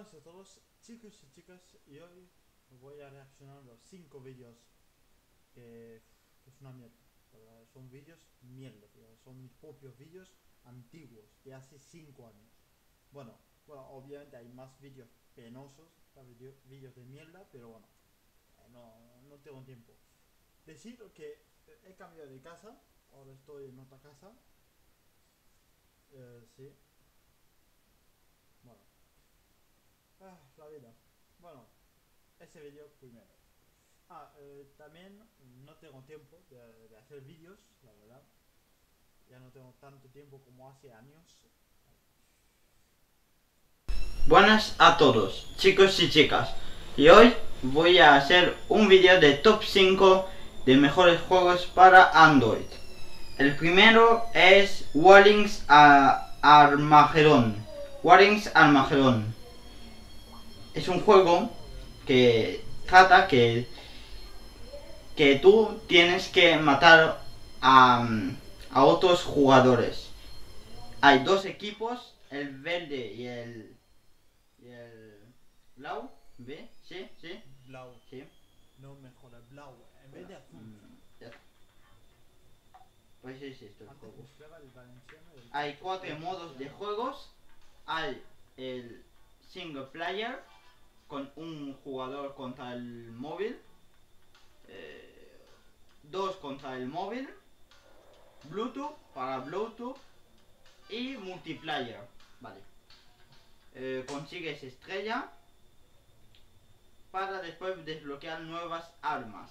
Buenas a todos chicos y chicas, y hoy voy a reaccionar a los 5 vídeos que es una mierda, la verdad. Son vídeos mierda, tío. Son mis propios vídeos antiguos de hace 5 años. Bueno, obviamente hay más vídeos penosos, vídeos de mierda, pero bueno, no tengo tiempo. Decir que he cambiado de casa, ahora estoy en otra casa. Sí, bueno, la vida. Bueno, ese vídeo primero. También no tengo tiempo de hacer vídeos, la verdad. Ya no tengo tanto tiempo como hace años. Buenas a todos, chicos y chicas. Y hoy voy a hacer un vídeo de top 5 de mejores juegos para Android. El primero es Warrings Armageddon. Warrings Armageddon. Es un juego que trata que tú tienes que matar a otros jugadores. Hay dos equipos, el verde y el blau, ¿ve? Sí, sí, Blau, sí. no mejora, blau, en vez de azul. Ya. Pues es esto el Antes juego. buscaba el valenciano y el Hay francés, 4 el modos de castellano. juegos. Hay el single player con un jugador contra el móvil, 2 contra el móvil, Bluetooth para Bluetooth y multiplayer. Vale. Consigues estrella para después desbloquear nuevas armas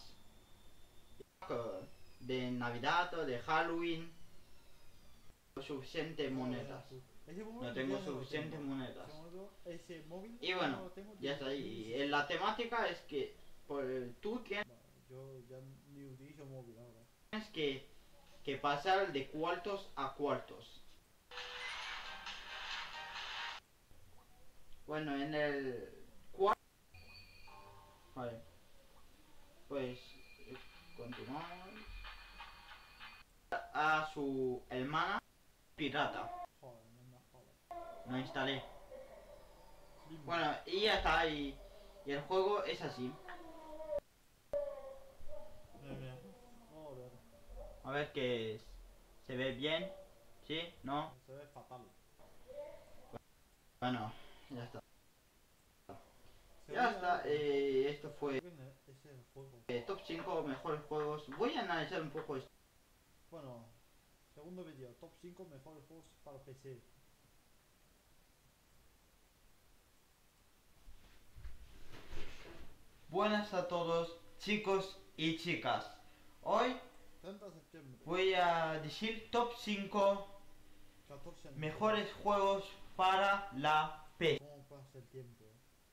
de Navidad o de Halloween. Suficientes monedas. Ese móvil No ya tengo no lo suficientes tengo. monedas. Ese móvil Y ya bueno, no lo tengo ya desde está ahí. 2016. La temática es que tú tienes Bueno, yo ya ni utilizo móvil ahora. que pasar de cuartos a cuartos. Bueno, en el cuarto... Vale. Pues continuamos. A su hermana pirata. Joder, no me jodas. Lo instalé. Dime. Bueno, y ya está. Y el juego es así. Mira. Joder, A ver que se ve bien. ¿Sí? ¿No? se ve fatal. Bueno, ya está. Se Ya oye está. algo, ¿no? Esto fue Creo que es el juego. top 5 mejores juegos. Voy a analizar un poco esto. Bueno, segundo vídeo, top 5 mejores juegos para PC. Buenas a todos, chicos y chicas. Hoy 30 de septiembre, voy a decir top 5 14 años. mejores juegos para la PC. ¿Cómo pasa el tiempo?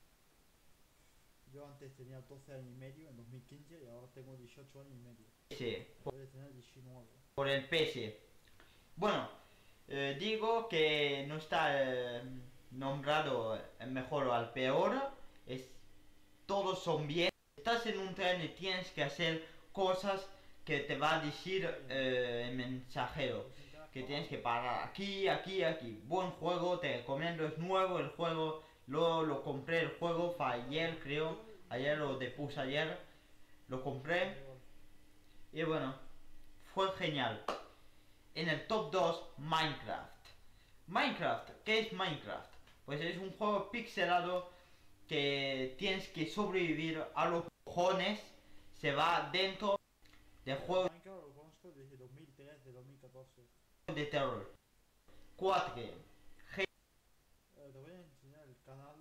Yo antes tenía 12 años y medio en 2015 y ahora tengo 18 años y medio. Voy a tener 19. Por el PC. Bueno, digo que no está nombrado el mejor o al peor. Es, todos son bien. Estás en un tren y tienes que hacer cosas que te va a decir el mensajero. Que tienes que parar aquí, aquí, aquí. Buen juego, te recomiendo, es nuevo el juego. Lo compré, el juego fue ayer, creo. Ayer lo depuse ayer. Lo compré. Y bueno, fue genial. En el top 2, Minecraft. Minecraft, ¿qué es Minecraft? Pues es un juego pixelado que tienes que sobrevivir a los cojones. Se va dentro de juegos Minecraft lo conozco desde 2013, 2014. de terror. 4. Te voy a enseñar el canal.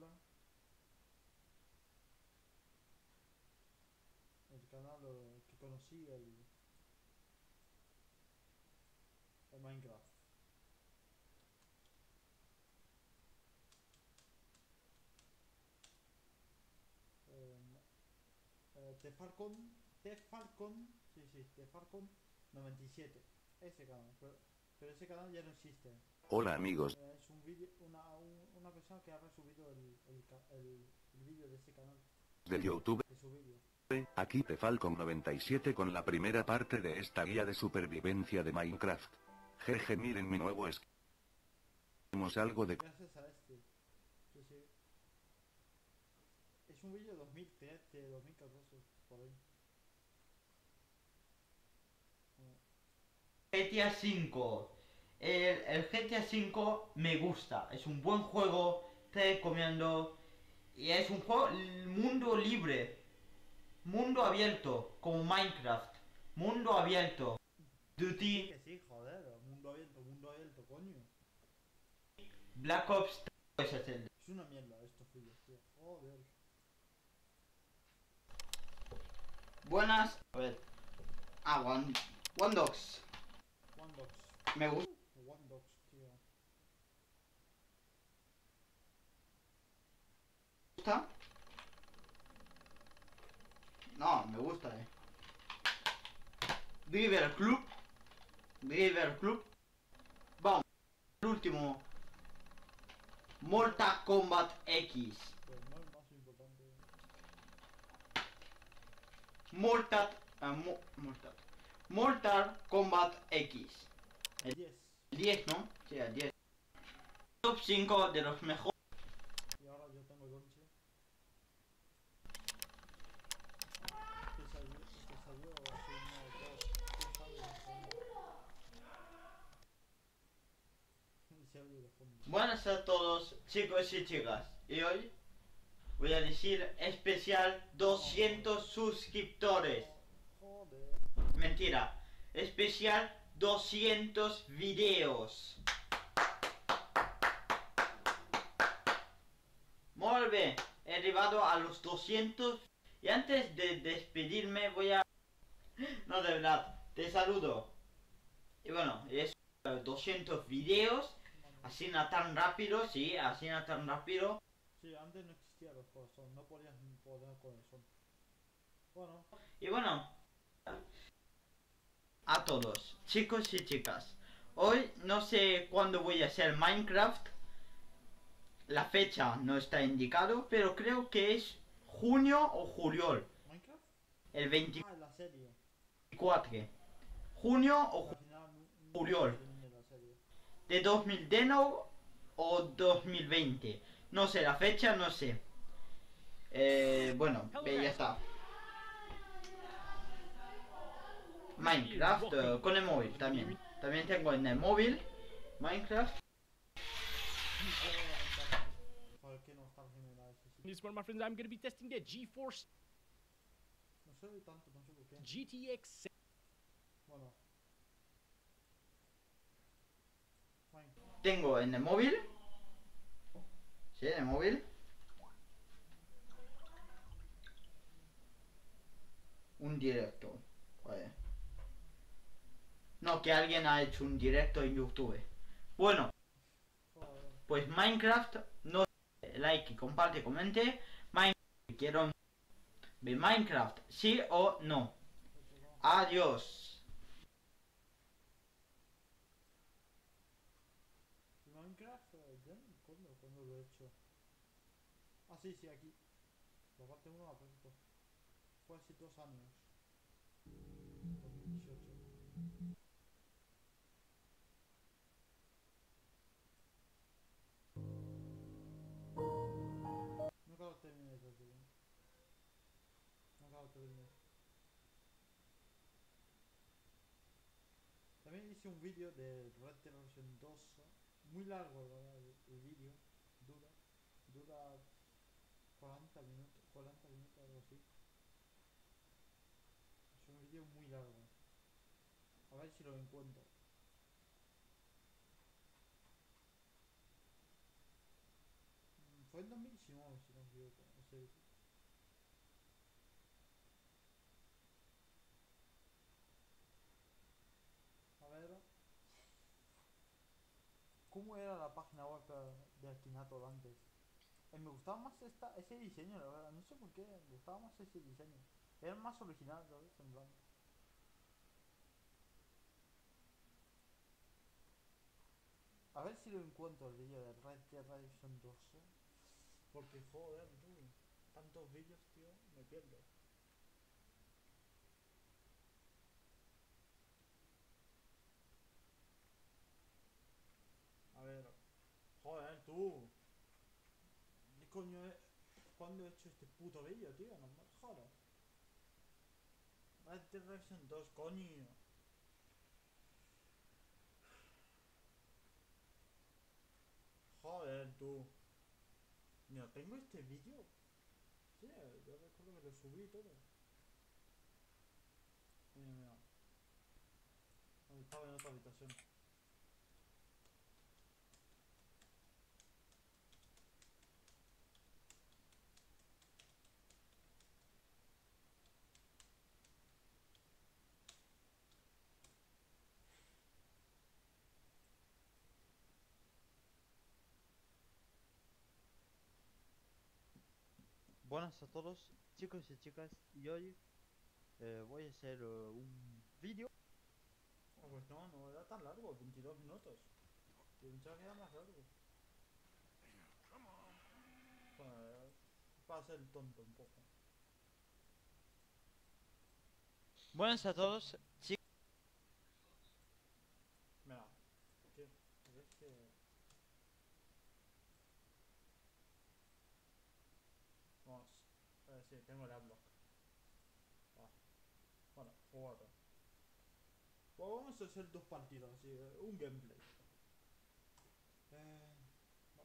El canal que conocí, el Minecraft. Tefalcon, sí, sí, Tefalcon 97. Ese canal, pero ese canal ya no existe. Hola amigos, Es un vídeo, una persona que ha resubido el vídeo de ese canal, de YouTube, de su vídeo. aquí te Falcon 97 con la primera parte de esta guía de supervivencia de Minecraft. Jeje, miren mi nuevo skin. Tenemos algo de Gracias a este. Sí, sí. Es un vídeo de 2013, 2014, por ahí. GTA V. El GTA V me gusta. Es un buen juego. Te recomiendo. Y es un juego mundo libre. Mundo abierto. Como Minecraft. Mundo abierto. Sí Duty. que sí, joder, mundo abierto, coño. Black Ops 3 es el. Es una mierda estos vídeos, tío. Joder. Buenas. A ver. One Dogs. One Dogs. Me gusta. One Dogs, tío. No, me gusta, River Club. River Club. Vamos. El último. Mortal Kombat X. Pues no es más importante. Mortal Kombat X. El 10. El 10, ¿no? Sí, el 10. Top 5 de los mejores. Y ahora yo tengo el 11. Que salió hace unos 2, 3 años. Ese audio de fondo. Buenas a todos, chicos y chicas. Y hoy voy a decir especial 200 suscriptores. Joder. Mentira. Especial 200 videos. Muy bien. He arribado a los 200. Y antes de despedirme voy a... No, de verdad. Te saludo. Y bueno, es 200 videos. Así no tan rápido, sí, así no tan rápido. Sí, antes no existían los corazones, no podías poner corazón. Bueno, Y bueno, a todos, chicos y chicas. Hoy no sé cuándo voy a hacer Minecraft. La fecha no está indicado, pero creo que es junio o julio. ¿Minecraft? El La serie. 24. Junio o Al final, julio. terminé la serie. De 2019 o 2020. No sé, la fecha no sé. Bueno, ya está. Minecraft con el móvil también. También tengo en el móvil Minecraft. Joder, qué nostalgia me da ese sitio. This is one of my friends. I'm going to be testing the GeForce No sé de tanto, no sé por qué. GTX. Bueno. Minecraft. Tengo en el móvil. Sí, en el móvil. Un directo. Vale. No, que alguien ha hecho un directo en YouTube. Bueno, Joder. pues Minecraft, no like, comparte, comente. Minecraft, quiero ver Minecraft, sí o no. Eso no. Adiós. Minecraft, ya no cuándo lo he hecho. Ah, sí, sí, aquí. La parte 1 la puesto. Fue hace 2 años. 2018. Nunca lo terminé ese segundo. Nunca lo terminé. También hice un vídeo de Red Dead Redemption 2. Muy largo, ¿verdad? El vídeo. Dura 40 minutos. 40 minutos, algo así. Es un vídeo muy largo. A ver si lo encuentro. Fue en 2019, si no me equivoco. Ese vídeo. A ver. ¿Cómo era la página web de Akinator antes? Me gustaba más ese diseño, la verdad. No sé por qué, me gustaba más ese diseño. Era más original, ¿sabes? En plan. A ver si lo encuentro el vídeo de Red Dead Redemption 2. Porque joder, tú. Tantos vídeos, tío, me pierdo. A ver. Joder, tú. ¿Qué coño es? cuándo he hecho este puto vídeo, tío? No me jodas. Red Dead Redemption 2, coño. Joder, tú. Mira, tengo este vídeo. Sí, yo recuerdo que lo subí y todo. Mira, mira. Estaba en otra habitación. Buenas a todos, chicos y chicas, y hoy voy a hacer un vídeo. Oh, pues no, no era tan largo, 22 minutos. Yo pensaba que era más largo. Bueno, para ser tonto un poco. Buenas a todos, chicos. Mira, ¿ves que...? Vamos, sí, tengo el adblock. Ah, bueno, jugar. Pues vamos a hacer dos partidas, así, un gameplay. Vale.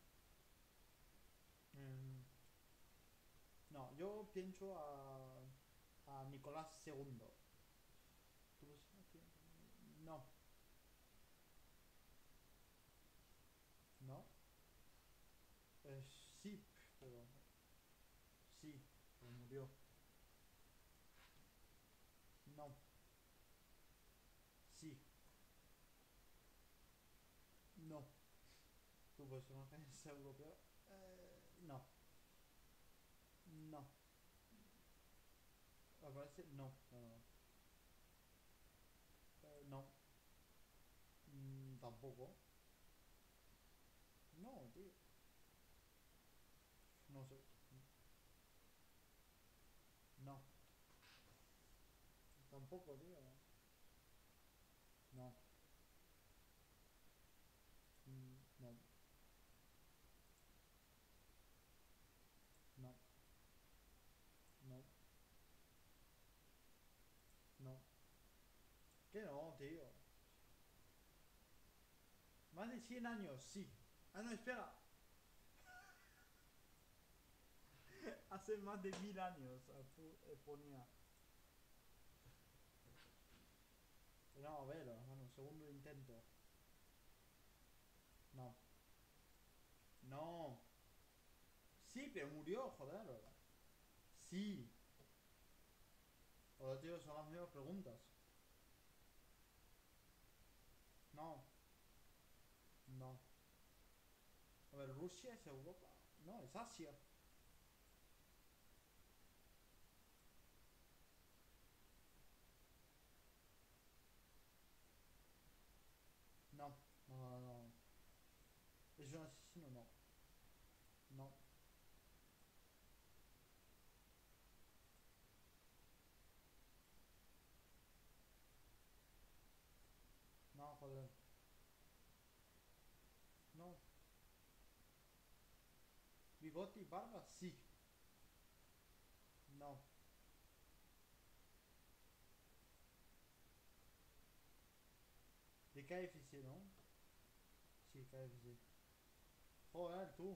No, yo pienso a Nicolás II. ¿Tú lo sabes quién? No. ¿No? Sí, pero... Sí, pero murió. No. Sí. No. ¿Tu personaje es europeo? No. No. Aparece... No. No, no, no. No. Tampoco. No, tío. No sé. No. Tampoco, tío. No. No. No. No. No. ¿Qué no, tío? Más de 100 años, sí. Ah, no, espera. Hace más de 1000 años ponía. No, a ver, bueno, segundo intento. No. No. Sí, pero murió, joder. Sí. Joder, tío, son las mismas preguntas. No. No. A ver, ¿Rusia es Europa? No, es Asia. No. No, no, no. ¿Es un asesino? No. No. No, joder. No. ¿Bigote y barba? Sí. No. De KFC, ¿no? Sí, KFC. Joder, tú.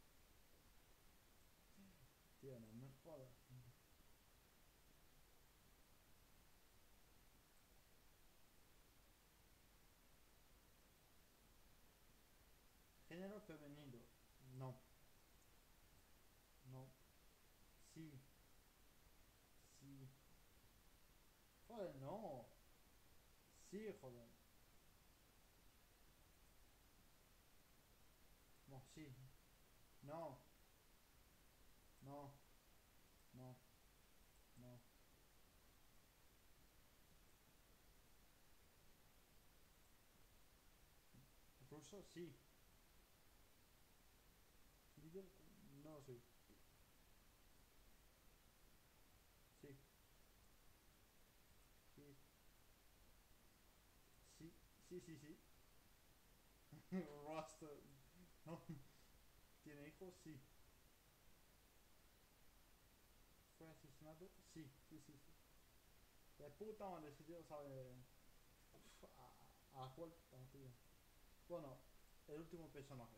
Tío, no me jodas. Género femenino. No. No. Sí. Sí. Joder, no. Sí, joder. No, sí. No. No. No. No. Ruso, sí. Líder, no, sí. Sí. Sí. Sí. Sí, sí, sí. Rasta. No. ¿Tiene hijos? Sí. fue asesinado. Sí, sí, sí, sí. De puta madre, ese tío sabe. Uf, a la vuelta, tío. Bueno, el último personaje.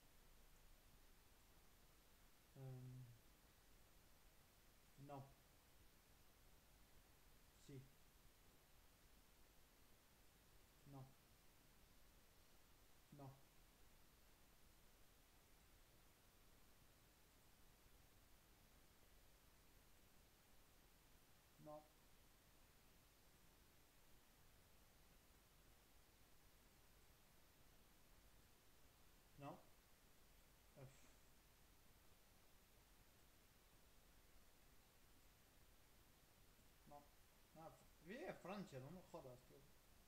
Em, no. Sí. No. No. No. No. Uf, no. Ah, vive en Francia, no me jodas, tío.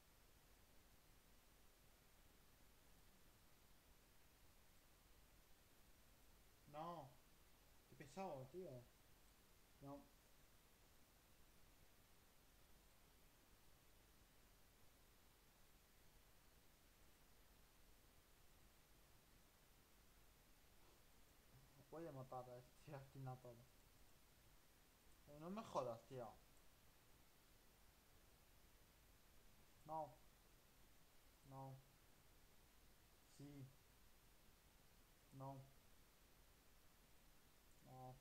No. Qué pesado, tío. No. Voy a matar a este tío aquí no todo. No me jodas, tío. No. No. Sí. No. No.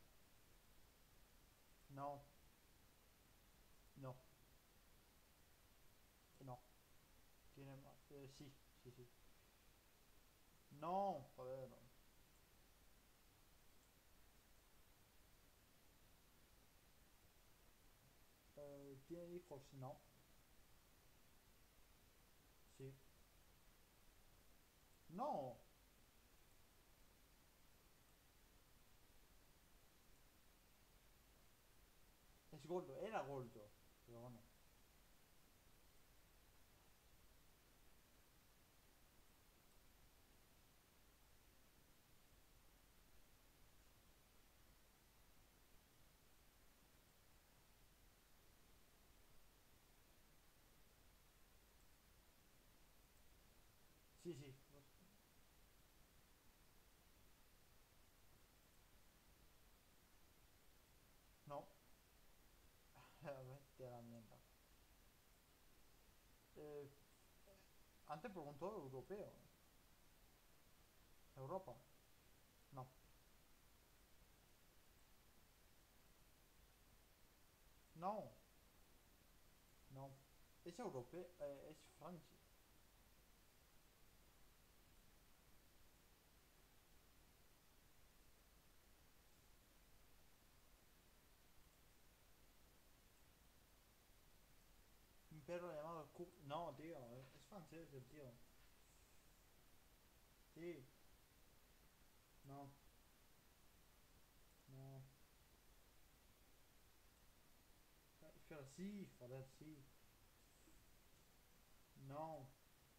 No. No. Que no. Tiene más. Sí. Sí, sí. No. Joder. ¿Tiene hijos? No. Sí. No. Es gordo. Era gordo. Pero bueno. Sí, sí. No. Vete a la mierda. Eh, Antes preguntó europeo. Europa. No. No. No. Es europeo. Es Francia. Un perro llamado No, tío. Es francés el tío. Sí. No. No. Espera, sí. Joder, sí. No.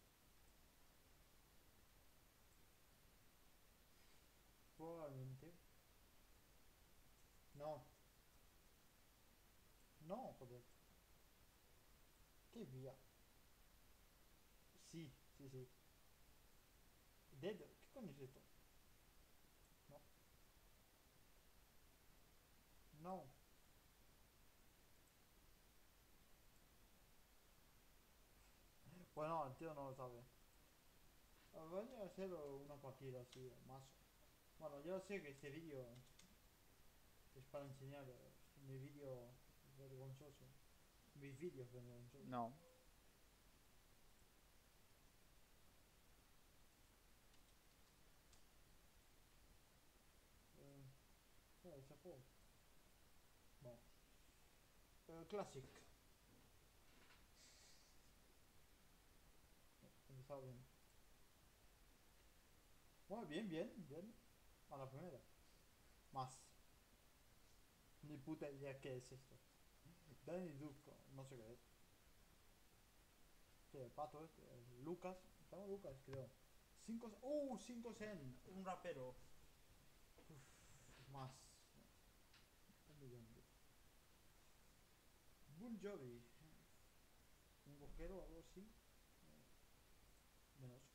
Probablemente. No. No, joder. Qué vía. Sí, sí, sí. Dedo. ¿Qué coño es esto? No. No. Bueno, el tío no lo sabe. Voy a hacer una partida así, más. Bueno, yo sé que este vídeo es para enseñar mi vídeo vergonzoso. Mis vídeos vergonzosos. No. Ese juego. Vamos. Classic. Empezado bien. Bueno, bien, bien, bien. A la primera. Más. Ni puta idea qué es esto. Danny Duke, no sé qué es. ¿Qué? El pato este. Lucas. Se llama Lucas, creo. 5 Cent. Un rapero. Más. 1 millón. Bon Jovi. Un rockero o algo así. Menos.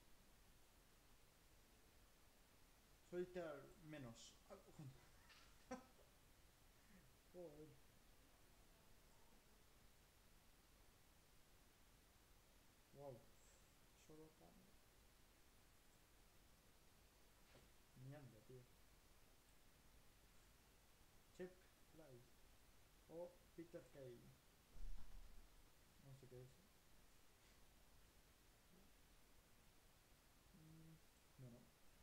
Solitaire menos. Joder. Wow. Solo cambio. Mierda, tío. Chip Price. O Peter Kay. No sé qué es. Bueno.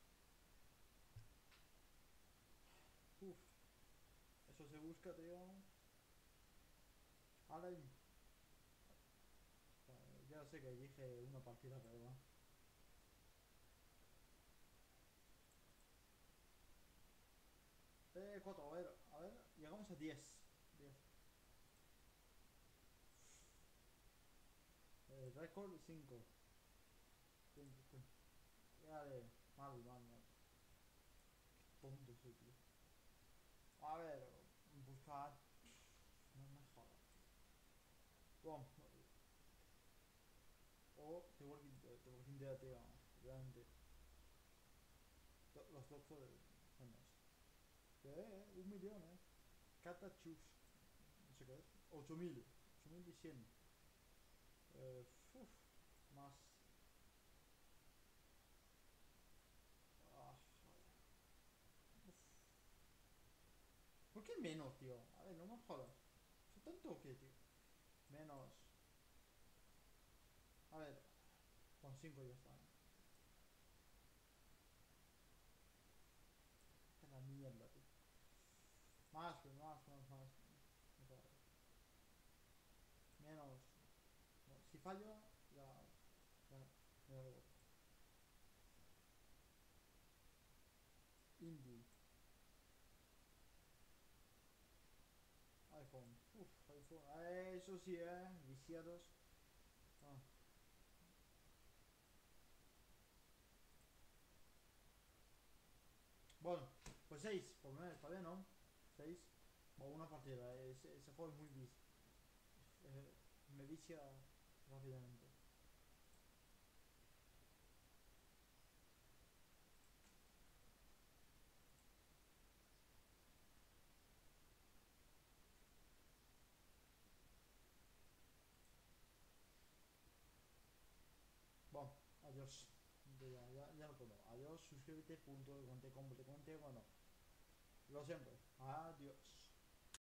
Uf. Eso se busca, tío. Allen. Ya sé que dije una partida, pero va. Cuatro, a ver, llegamos a 10. 10. Récord 5. Vale, mal. Qué tonto soy, tío. A ver, buscar. No me jodas. Bueno, o The Walking Dead, tío. Obviamente. Los doctores, genios. Un millón, Catachus. No sé qué es. 8000. 8100. Uf, más. Ah, joder. Uf. ¿Por qué menos, tío? A ver, no me jodas. ¿Soy tanto o qué, tío? Menos. A ver, con 5 ya está. Es la mierda, tío. Más. Menos. Bueno, si fallo, ya, me da igual. Indie. iPhone. Uf, iPhone. Eso sí, viciados. Ah. Bueno, pues 6. Por lo menos está bien, ¿no? 6. O una partida. Ese juego es muy eh, me vicia rápidamente. Bueno, adiós. Ya no puedo. Adiós, suscríbete, punto, te cuente, como te cuente. Bueno, lo siempre. Adiós.